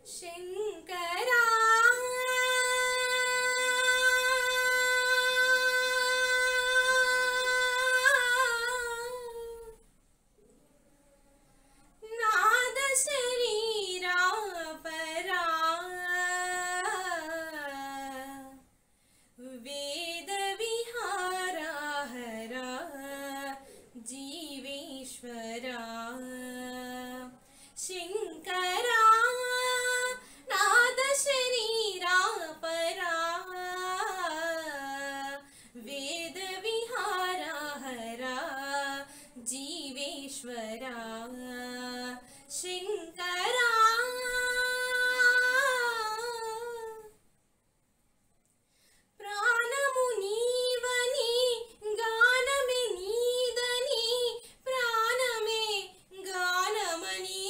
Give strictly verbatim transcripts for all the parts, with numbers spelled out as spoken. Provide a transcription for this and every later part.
शंकरा नाद शरीरा परा वेद विहारा हरा जीवेश्वरा शंकरा नाद शरीरा परा वेद विहारा हरा जीवेश्वरा शंकरा प्राणमु नीवनी गानमे नीदनी प्राणमे गानमनी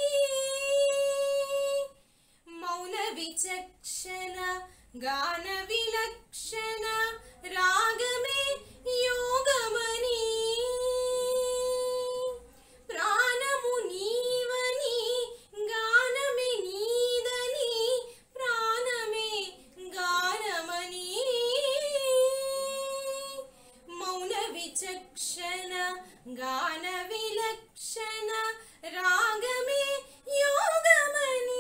मौन विचक्षण गान विलक्षण रागमे योगमनी प्राणमु नीवनी गानमे नीदनी प्राणमे गानमनी मौन विचक्षण गान विलक्षण रागमे योगमनी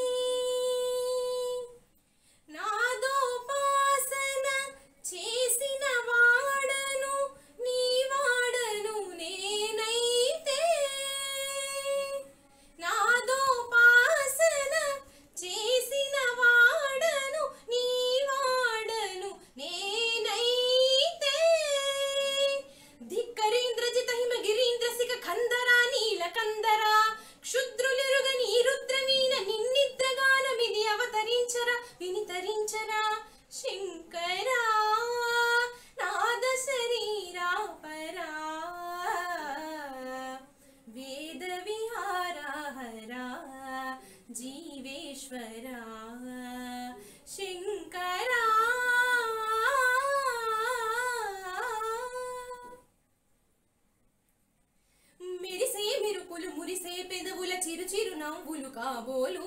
నాదోపాసన చేసిన వాడను నీ వాడను నేనైతే నాదోపాసన చేసిన వాడను నీ వాడను నేనైతే ధిక్కరేంద్రజిత హిమగిరీంద్ర శిఖ కందరా నీల కందరా క్షుద్రులిరుగని రుద్రవీణ నిన్నిద్రగాన విని అవతరించరా వినితరించరా శంకరా నాద శరీరా పరా వేద విహారా హరా జీవేశ్వరా శంకరా మెరిసే మెరుపులు మురిసే పెదవుల చిరు చిరు నవ్వులు కాబోలు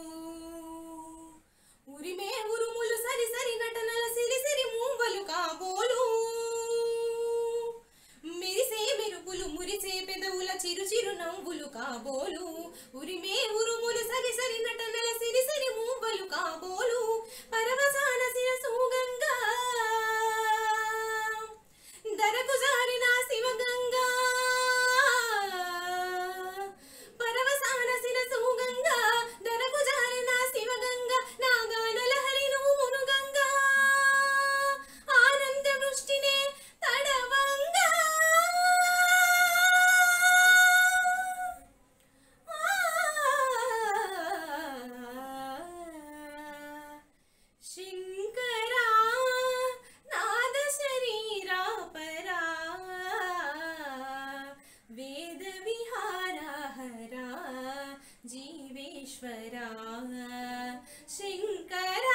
ఉరిమే ఉరుములు సరి సరి నటనల సిరి సిరి మూవలు కాబోలు మెరిసే మెరుపులు మురిసే పెదవుల చిరు చిరు నవ్వులు కాబోలు ఉరిమే ఉరుములు సరి సరి నటనల సిరి సిరి మూవలు కాబోలు పరవసాన శిరసూగంగా దరకు జారిన శివగంగా పరవసాన శిరసూగంగా దరకు జారిన శివగంగా నాగాన లహరి నువ్వు మునుగంగా ఆనంద వృష్టినే తడవంగా శంకరా నాద శరీరా పరా వేద విహారా హరా జీవేశ్వరా శంకరా